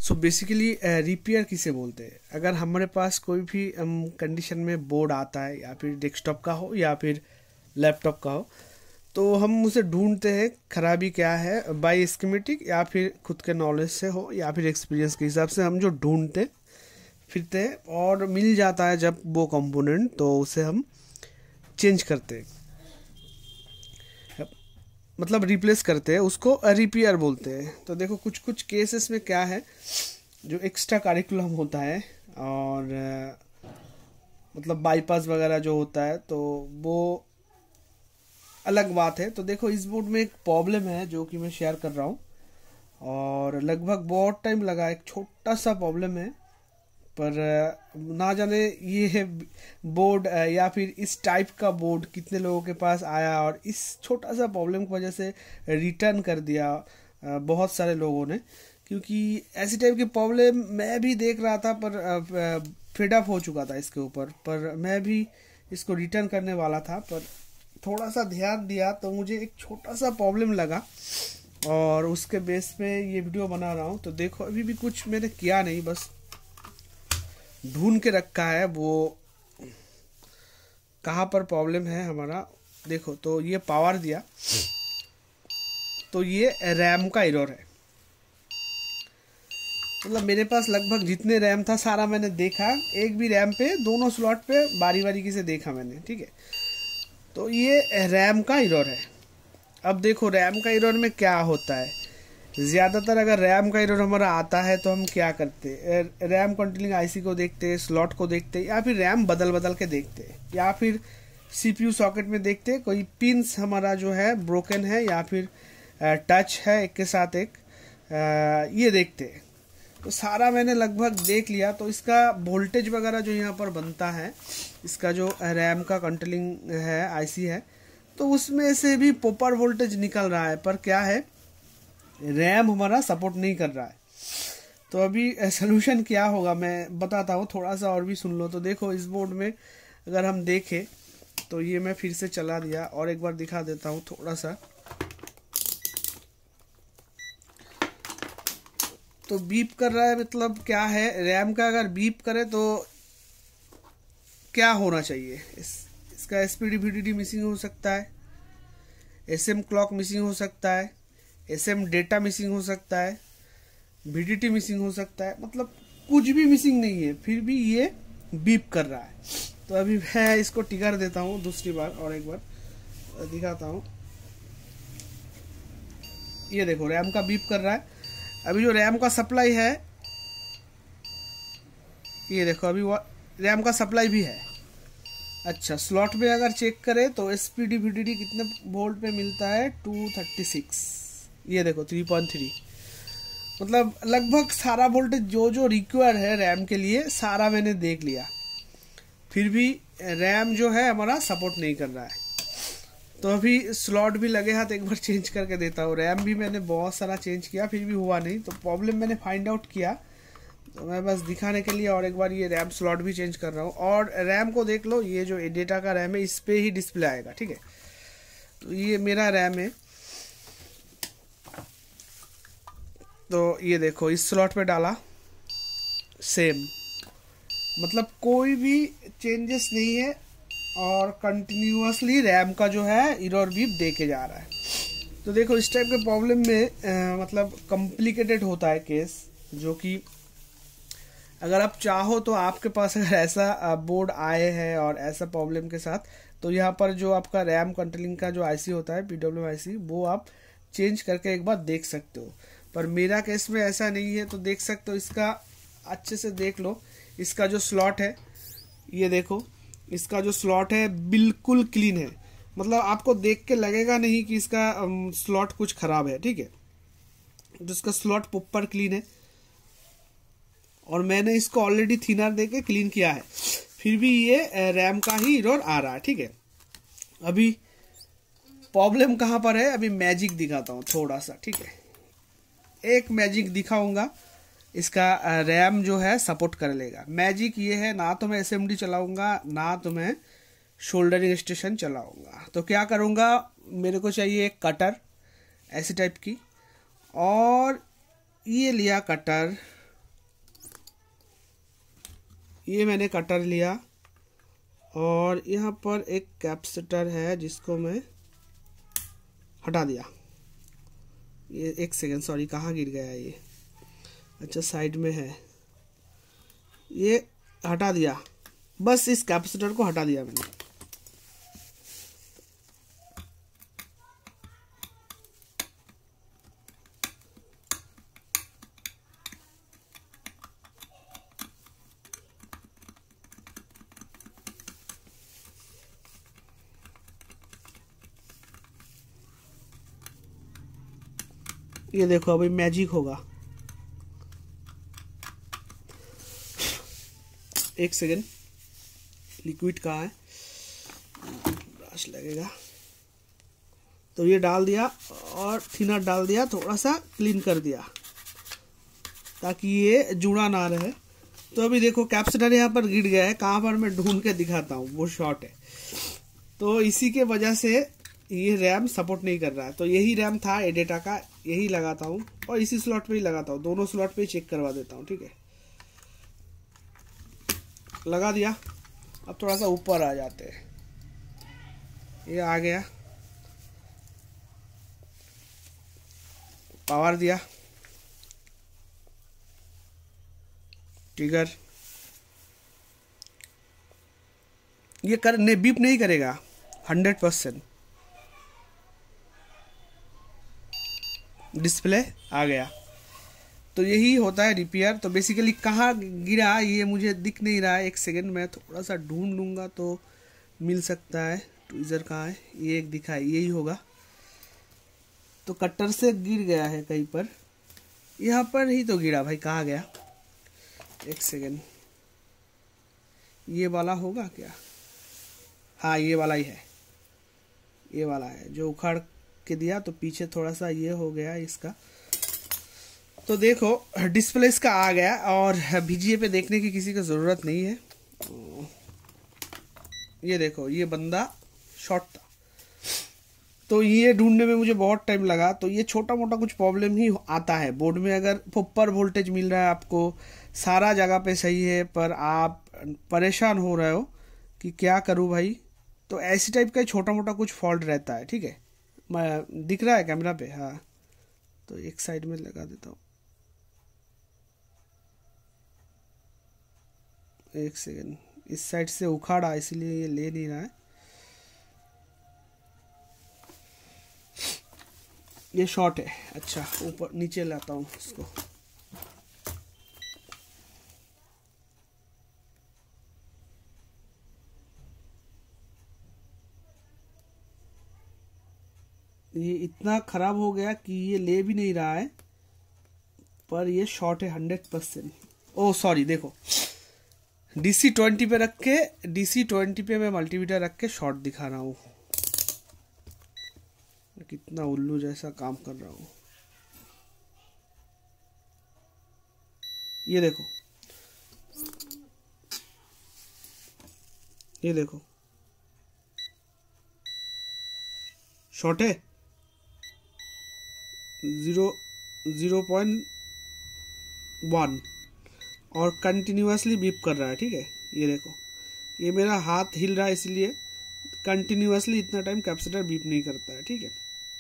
So basically repair किसे बोलते हैं? अगर हमारे पास कोई भी कंडीशन में बोर्ड आता है, या फिर डेस्कटॉप का हो या फिर लैपटॉप का हो, तो हम उसे ढूंढते हैं खराबी क्या है, बाय स्कीमेटिक या फिर खुद के नॉलेज से हो या फिर एक्सपीरियंस के हिसाब से हम जो ढूंढते फिरते हैं और मिल जाता है जब वो कंपोनेंट, तो उसे हम चेंज करते हैं, मतलब रिप्लेस करते हैं, उसको रिपेयर बोलते हैं। तो देखो कुछ कुछ केसेस में क्या है, जो एक्स्ट्रा करिकुलम होता है और मतलब बाईपास वगैरह जो होता है, तो वो अलग बात है। तो देखो इस बोर्ड में एक प्रॉब्लम है जो कि मैं शेयर कर रहा हूँ, और लगभग बहुत टाइम लगा, एक छोटा सा प्रॉब्लम है, पर ना जाने ये है बोर्ड या फिर इस टाइप का बोर्ड कितने लोगों के पास आया, और इस छोटा सा प्रॉब्लम की वजह से रिटर्न कर दिया बहुत सारे लोगों ने, क्योंकि ऐसी टाइप की प्रॉब्लम मैं भी देख रहा था, पर फेड अप हो चुका था इसके ऊपर। पर मैं भी इसको रिटर्न करने वाला था, पर थोड़ा सा ध्यान दिया तो मुझे एक छोटा सा प्रॉब्लम लगा, और उसके बेस पे ये वीडियो बना रहा हूँ। तो देखो अभी भी कुछ मैंने किया नहीं, बस ढूंढ के रखा है वो कहाँ पर प्रॉब्लम है हमारा। देखो तो ये पावर दिया, तो ये रैम का एरर है। मतलब मेरे पास लगभग जितने रैम था सारा मैंने देखा, एक भी रैम पे दोनों स्लॉट पे बारी बारी से देखा मैंने, ठीक है। तो ये रैम का एरर है। अब देखो रैम का एरर में क्या होता है, ज़्यादातर अगर रैम का एरर हमारा आता है तो हम क्या करते हैं, रैम कंट्रोलिंग आईसी को देखते हैं, स्लॉट को देखते हैं, या फिर रैम बदल बदल के देखते हैं, या फिर सीपीयू सॉकेट में देखते हैं कोई पिंस हमारा जो है ब्रोकन है या फिर टच है एक के साथ एक, ये देखते हैं। तो सारा मैंने लगभग देख लिया। तो इसका वोल्टेज वगैरह जो यहाँ पर बनता है, इसका जो रैम का कंट्रोलिंग है आईसी है, तो उसमें से भी प्रॉपर वोल्टेज निकल रहा है, पर क्या है रैम हमारा सपोर्ट नहीं कर रहा है। तो अभी सोल्यूशन क्या होगा मैं बताता हूँ, थोड़ा सा और भी सुन लो। तो देखो इस बोर्ड में अगर हम देखें, तो ये मैं फिर से चला दिया और एक बार दिखा देता हूँ थोड़ा सा। तो बीप कर रहा है, मतलब क्या है, रैम का अगर बीप करे तो क्या होना चाहिए, इसका एसपीडी वीडीडी मिसिंग हो सकता है, एसएम क्लॉक मिसिंग हो सकता है, एसएम डेटा मिसिंग हो सकता है, वीडीटी मिसिंग हो सकता है, मतलब कुछ भी मिसिंग नहीं है, फिर भी ये बीप कर रहा है। तो अभी मैं इसको टिकर देता हूँ दूसरी बार और एक बार दिखाता हूँ। ये देखो रैम का बीप कर रहा है। अभी जो रैम का सप्लाई है, ये देखो अभी वो रैम का सप्लाई भी है। अच्छा स्लॉट में अगर चेक करें तो एसपीडी वीडीडी कितने वोल्ट पे मिलता है, 236। ये देखो 3.3, मतलब लगभग सारा वोल्टेज जो जो रिक्वायर है रैम के लिए सारा मैंने देख लिया, फिर भी रैम जो है हमारा सपोर्ट नहीं कर रहा है। तो अभी स्लॉट भी लगे हाथ एक बार चेंज करके देता हूँ। रैम भी मैंने बहुत सारा चेंज किया, फिर भी हुआ नहीं। तो प्रॉब्लम मैंने फाइंड आउट किया, तो मैं बस दिखाने के लिए और एक बार ये रैम स्लॉट भी चेंज कर रहा हूँ। और रैम को देख लो, ये जो डेटा का रैम है इस पे ही डिस्प्ले आएगा, ठीक है। तो ये मेरा रैम है, तो ये देखो इस स्लॉट पे डाला, सेम, मतलब कोई भी चेंजेस नहीं है, और कंटिन्यूअसली रैम का जो है एरर भी दे के जा रहा है। तो देखो इस टाइप के प्रॉब्लम में मतलब कॉम्प्लिकेटेड होता है केस, जो कि अगर आप चाहो तो आपके पास अगर ऐसा बोर्ड आए हैं और ऐसा प्रॉब्लम के साथ, तो यहाँ पर जो आपका रैम कंट्रोलिंग का जो आईसी होता है पीडब्ल्यू आईसी, वो आप चेंज करके एक बार देख सकते हो। पर मेरा केस में ऐसा नहीं है, तो देख सकते हो, इसका अच्छे से देख लो। इसका जो स्लॉट है, ये देखो इसका जो स्लॉट है बिल्कुल क्लीन है, मतलब आपको देख के लगेगा नहीं कि इसका स्लॉट कुछ खराब है, ठीक है। तो इसका स्लॉट प्रॉपर क्लीन है, और मैंने इसको ऑलरेडी थिनर देके क्लीन किया है, फिर भी ये रैम का ही एरर आ रहा है, ठीक है। अभी प्रॉब्लम कहाँ पर है, अभी मैजिक दिखाता हूँ थोड़ा सा, ठीक है। एक मैजिक दिखाऊंगा, इसका रैम जो है सपोर्ट कर लेगा। मैजिक ये है, ना तो मैं एसएमडी चलाऊंगा, ना तो मैं शोल्डरिंग स्टेशन चलाऊंगा। तो क्या करूंगा, मेरे को चाहिए एक कटर ऐसी टाइप की, और ये लिया कटर, ये मैंने कटर लिया और यहाँ पर एक कैपेसिटर है जिसको मैं हटा दिया। ये एक सेकेंड, सॉरी, कहाँ गिर गया ये? अच्छा, साइड में है। ये हटा दिया, बस इस कैपेसिटर को हटा दिया मैंने। ये देखो अभी मैजिक होगा। एक सेकेंड, लिक्विड कहाँ है? ब्रश लगेगा। तो ये डाल दिया और थिनर डाल दिया, थोड़ा सा क्लीन कर दिया ताकि ये जुड़ा ना रहे। तो अभी देखो कैपेसिटर यहाँ पर गिर गया है, कहाँ पर मैं ढूंढ के दिखाता हूँ, वो शॉर्ट है। तो इसी के वजह से ये रैम सपोर्ट नहीं कर रहा है। तो यही रैम था एडेटा का, यही लगाता हूँ और इसी स्लॉट पे ही लगाता हूँ, दोनों स्लॉट पे ही चेक करवा देता हूँ। ठीक है, लगा दिया। अब थोड़ा सा ऊपर आ जाते हैं। ये आ गया, पावर दिया, ट्रिगर। ये करने बीप नहीं करेगा 100%। डिस्प्ले आ गया। तो यही होता है रिपेयर। तो बेसिकली कहाँ गिरा ये मुझे दिख नहीं रहा है। एक सेकेंड, मैं थोड़ा सा ढूंढ लूँगा तो मिल सकता है। ट्वीज़र कहाँ है? ये एक दिखा है, यही होगा। तो कटर से गिर गया है कहीं पर, यहाँ पर ही तो गिरा भाई, कहाँ गया? एक सेकेंड, ये वाला होगा क्या? हाँ, ये वाला ही है, ये वाला है जो उखाड़ के दिया। तो पीछे थोड़ा सा ये हो गया इसका। तो देखो डिस्प्ले इसका आ गया और VGA पे देखने की किसी को ज़रूरत नहीं है। ये देखो, ये बंदा शॉर्ट था। तो ये ढूंढने में मुझे बहुत टाइम लगा। तो ये छोटा मोटा कुछ प्रॉब्लम ही आता है बोर्ड में। अगर प्रॉपर वोल्टेज मिल रहा है आपको, सारा जगह पे सही है, पर आप परेशान हो रहे हो कि क्या करूँ भाई, तो ऐसी टाइप का छोटा मोटा कुछ फॉल्ट रहता है। ठीक है, दिख रहा है कैमरा पे? हाँ, तो एक साइड में लगा देता हूँ। एक सेकेंड, इस साइड से उखाड़ा इसलिए ये ले नहीं रहा है। ये शॉर्ट है। अच्छा, ऊपर नीचे लाता हूँ इसको। ये इतना खराब हो गया कि ये ले भी नहीं रहा है, पर ये शॉर्ट है 100%। ओ सॉरी, देखो DC20 पे रख के, DC20 पे मैं मल्टीमीटर रख के शॉर्ट दिखा रहा हूँ। कितना उल्लू जैसा काम कर रहा हूँ। ये देखो, ये देखो, शॉर्ट है 0.1 और कंटिन्यूसली बीप कर रहा है। ठीक है, ये देखो, ये मेरा हाथ हिल रहा है इसलिए कंटिन्यूसली इतना टाइम कैपेसिटर बीप नहीं करता है। ठीक है,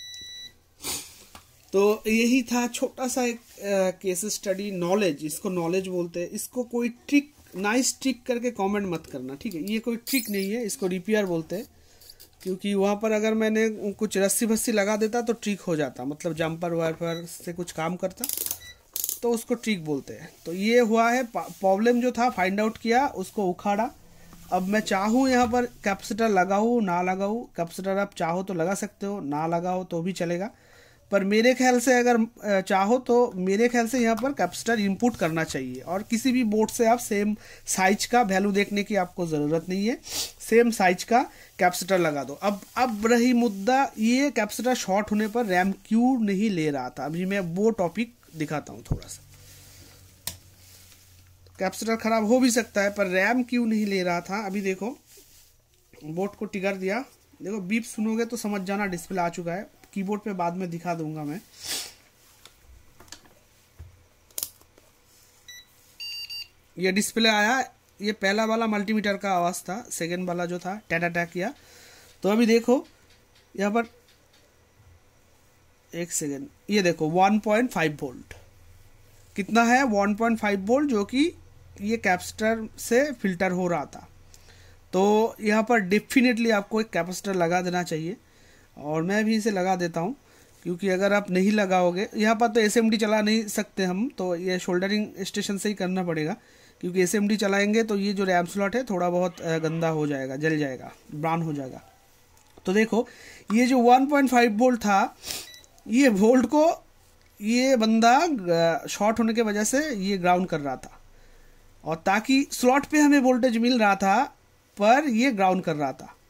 तो यही था छोटा सा एक केस स्टडी। नॉलेज, इसको नॉलेज बोलते हैं। इसको कोई ट्रिक, नाइस ट्रिक करके कमेंट मत करना। ठीक है, ये कोई ट्रिक नहीं है, इसको रिपेयर बोलते हैं। क्योंकि वहाँ पर अगर मैंने कुछ रस्सी भस्सी लगा देता तो ट्रिक हो जाता, मतलब जंपर वाइपर से कुछ काम करता, तो उसको ट्रिक बोलते हैं। तो ये हुआ है, प्रॉब्लम जो था फाइंड आउट किया, उसको उखाड़ा। अब मैं चाहूँ यहाँ पर कैपेसिटर लगाऊँ ना लगाऊँ, कैपेसिटर आप चाहो तो लगा सकते हो, ना लगाओ तो भी चलेगा। पर मेरे ख्याल से अगर चाहो तो मेरे ख्याल से यहाँ पर कैपेसिटर इनपुट करना चाहिए। और किसी भी बोर्ड से आप सेम साइज का वैल्यू देखने की आपको ज़रूरत नहीं है, सेम साइज का कैपेसिटर लगा दो। अब रही मुद्दा, ये कैपेसिटर शॉर्ट होने पर रैम क्यों नहीं ले रहा था, अभी मैं वो टॉपिक दिखाता हूँ थोड़ा सा। कैपेसिटर खराब हो भी सकता है, पर रैम क्यों नहीं ले रहा था। अभी देखो, बोर्ड को ट्रिगर दिया, देखो बीप सुनोगे तो समझ जाना डिस्प्ले आ चुका है। कीबोर्ड पे बाद में दिखा दूंगा मैं। ये डिस्प्ले आया, ये पहला वाला मल्टीमीटर का आवाज़ था, सेकेंड वाला जो था टैटा टैक किया। तो अभी देखो यहाँ पर, एक सेकेंड, ये देखो 1.5 वोल्ट कितना है, 1.5 वोल्ट, जो कि ये कैपेसिटर से फिल्टर हो रहा था। तो यहाँ पर डेफिनेटली आपको एक कैपेसिटर लगा देना चाहिए, और मैं भी इसे लगा देता हूँ, क्योंकि अगर आप नहीं लगाओगे, यहाँ पर तो एसएमडी चला नहीं सकते हम, तो ये शोल्डरिंग स्टेशन से ही करना पड़ेगा, क्योंकि एसएमडी चलाएंगे तो ये जो रैम स्लॉट है थोड़ा बहुत गंदा हो जाएगा, जल जाएगा, ब्राउन हो जाएगा। तो देखो ये जो 1.5 वोल्ट था, ये वोल्ट को ये बंदा शॉर्ट होने के वजह से ये ग्राउंड कर रहा था, और ताकि स्लॉट पे हमें वोल्टेज मिल रहा था पर ये ग्राउंड कर रहा था।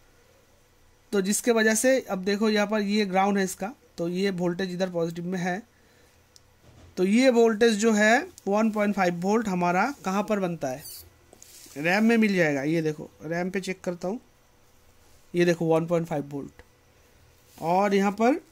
तो जिसके वजह से अब देखो यहाँ पर ये ग्राउंड है इसका, तो ये वोल्टेज इधर पॉजिटिव में है। तो ये वोल्टेज जो है 1.5 वोल्ट हमारा कहाँ पर बनता है, रैम में मिल जाएगा। ये देखो रैम पे चेक करता हूँ, ये देखो 1.5 वोल्ट, और यहाँ पर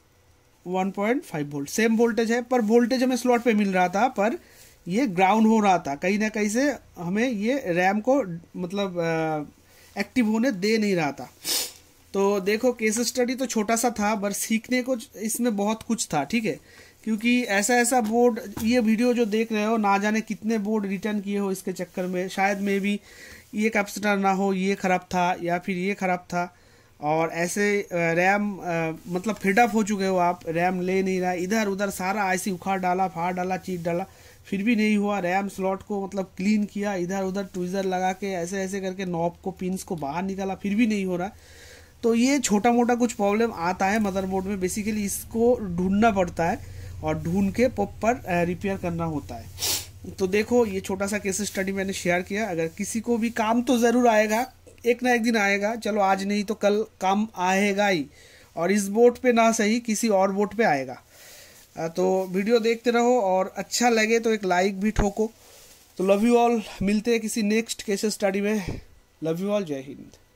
1.5 वोल्ट सेम वोल्टेज है, पर वोल्टेज हमें स्लॉट पे मिल रहा था, पर ये ग्राउंड हो रहा था, कहीं ना कहीं से हमें ये रैम को मतलब एक्टिव होने दे नहीं रहा था। तो देखो केस स्टडी तो छोटा सा था, पर सीखने को इसमें बहुत कुछ था, ठीक है, क्योंकि ऐसा बोर्ड, ये वीडियो जो देख रहे हो, ना जाने कितने बोर्ड रिटर्न किए हो इसके चक्कर में, शायद में भी ये कैपेसिटर ना हो, ये खराब था, या फिर ये खराब था, और ऐसे रैम मतलब फिड अप हो चुके हो आप, रैम ले नहीं रहा, इधर उधर सारा आईसी उखाड़ डाला, फाड़ डाला, चीट डाला, फिर भी नहीं हुआ। रैम स्लॉट को मतलब क्लीन किया, इधर उधर ट्विज़र लगा के ऐसे ऐसे करके नॉब को, पिंस को बाहर निकाला, फिर भी नहीं हो रहा। तो ये छोटा मोटा कुछ प्रॉब्लम आता है मदरबोर्ड में, बेसिकली इसको ढूंढना पड़ता है, और ढूंढ के प्रॉपर रिपेयर करना होता है। तो देखो ये छोटा सा केस स्टडी मैंने शेयर किया, अगर किसी को भी काम तो ज़रूर आएगा, एक ना एक दिन आएगा, चलो आज नहीं तो कल काम आएगा ही, और इस बोट पे ना सही किसी और बोट पे आएगा। तो वीडियो देखते रहो, और अच्छा लगे तो एक लाइक भी ठोको। तो लव यू ऑल, मिलते हैं किसी नेक्स्ट केस स्टडी में। लव यू ऑल, जय हिंद।